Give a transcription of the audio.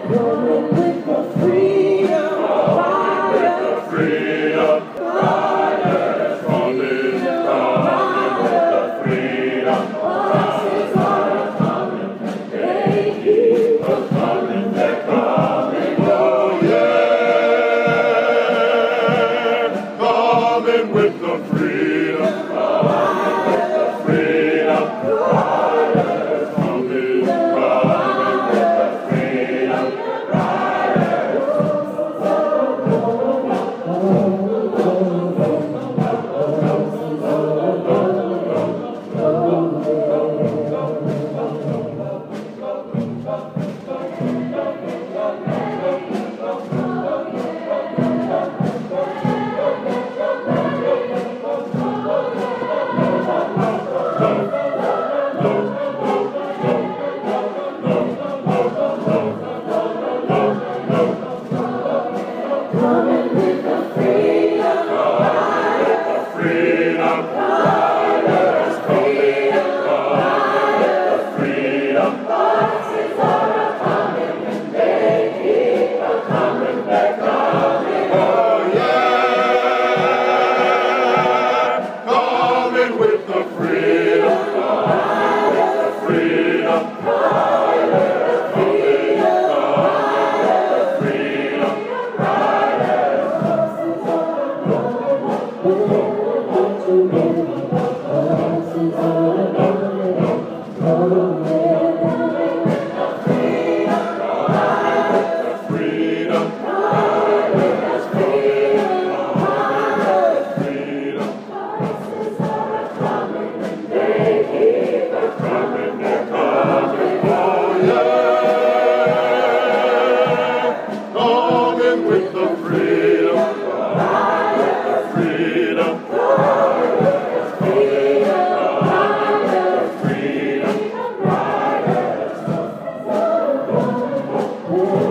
Coming with the freedom fire. Freedom riders coming with the freedom buses are coming. They keep coming, they're coming. Oh yeah, coming with the freedom freedom riders coming with the freedom Coming with the freedom freedom riders coming with the freedom buses are coming. They keep coming, they're coming. oh yeah, coming with the freedom freedom riders coming with the freedom freedom riders freedom Buses are coming. They keep coming, they're coming, oh yeah, coming with the freedom freedom freedom